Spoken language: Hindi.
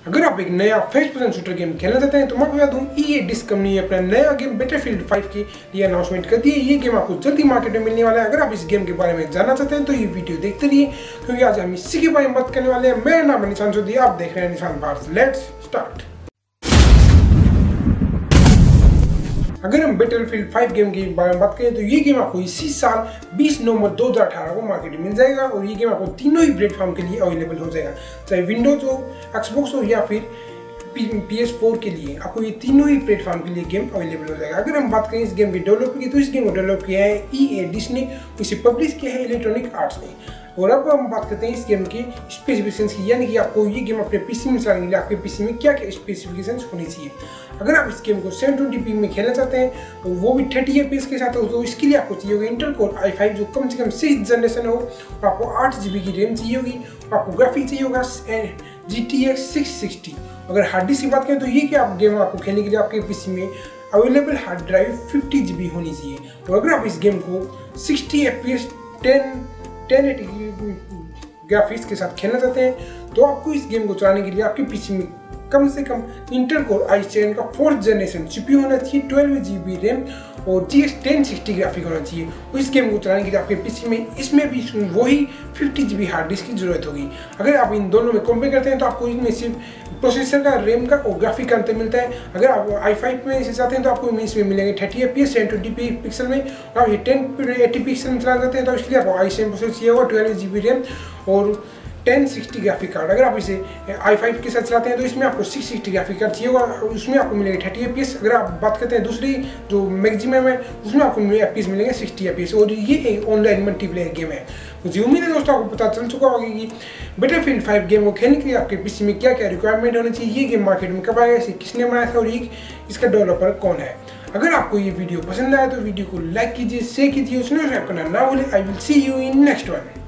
अगर आप एक नया फर्स्ट पर्सन शूटर गेम खेलना चाहते हैं तो मैं बता दूं EA डिस्क कंपनी ने अपना नया गेम बैटलफील्ड 5 के लिए अनाउंसमेंट कर दी है। ये गेम आपको जल्दी मार्केट में मिलने वाला है। अगर आप इस गेम के बारे में जानना चाहते हैं तो ये वीडियो देखते रहिए, क्योंकि आज हम इसी के बारे में बात करने वाले हैं। मेरा नाम है निशान चौधरी, आप देख रहे हैं निशान भारत। Let's start. अगर हम बैटलफील्ड 5 गेम के बारे में बात करें तो ये गेम आपको इसी साल 20 नवंबर 2018 को मार्केट में मिल जाएगा और ये गेम आपको तीनों ही प्लेटफॉर्म के लिए अवेलेबल हो जाएगा, चाहे विंडोज हो, एक्सबॉक्स हो या फिर PS4 के लिए। आपको ये तीनों ही प्लेटफॉर्म के लिए गेम अवेलेबल हो जाएगा। अगर हम बात करें इस गेम के डेवलपर की तो इस गेम को डेवलप किया है EA डिस्क ने, इसे पब्लिश किया है इलेक्ट्रॉनिक आर्ट्स ने। और अब हम बात करते हैं इस गेम की स्पेसिफिकेशंस की, यानी कि आपको ये गेम अपने पीसी में चलाने के लिए आपके पीसी में क्या क्या स्पेसिफिकेशंस होनी चाहिए। अगर आप इस गेम को 720p में खेलना चाहते हैं तो वो भी 30 FPS के साथ हो, तो इसके लिए आपको चाहिए होगा इंटेल कोर i5 जो कम से कम 6th जनरेशन हो, और आपको 8GB की रैम चाहिए होगी, और आपको ग्राफिक चाहिए होगा GTX 660। अगर हार्ड डिस्क की बात करें तो ये क्या आप गेम आपको खेलने के लिए आपके पीसी में अवेलेबल हार्ड ड्राइव 50GB होनी चाहिए। और अगर आप इस गेम को 60 FPS 1080 ग्राफिक्स के साथ खेलना चाहते हैं तो आपको इस गेम को चलाने के लिए आपके पीसी में कम से कम इंटेल कोर i7 का 4th जनरेशन CPU होना चाहिए, 12GB रैम और GTX 1060 ग्राफिक होना चाहिए। और इस गेम को चलाने के लिए आपके पीसी में इसमें भी वही 50GB हार्ड डिस्क की जरूरत होगी। अगर आप इन दोनों में कंपेयर करते हैं तो आपको इनमें सिर्फ प्रोसेसर का, रैम का और ग्राफिक का अंतर मिलता है। अगर आप i5 में इसे चाहते हैं तो आपको इसमें मिलेंगे 30 FPS 720p पिक्सल में, और आप 1080 पिक्सल में चलाना चाहते हैं तो इसके लिए आपको i7 प्रोसेसर चाहिए होगा, 12GB रैम और 1060 ग्राफिक कार्ड। अगर आप इसे i5 के साथ चलाते हैं तो इसमें आपको 660 ग्राफिक कार्ड चाहिए होगा, उसमें आपको मिलेंगे 30 FPS। अगर आप बात करते हैं दूसरी जो मैक्सिमम है उसमें आपको FPS मिलेंगे 60 FPS। और ये एक ऑनलाइन मल्टीप्लेयर गेम है। मुझे उम्मीद है दोस्तों आपको पता चल चुका होगा कि बैटलफील्ड 5 गेम को खेलने के लिए आपके पीसी में क्या क्या रिक्वायरमेंट होनी चाहिए, ये गेम मार्केट में कब आएगा, इसे किसने बनाया था और इसका डेवलपर कौन है। अगर आपको ये वीडियो पसंद आया तो वीडियो को लाइक कीजिए, शेयर कीजिए, सब्सक्राइब करना ना भूलें। I will see you in next one.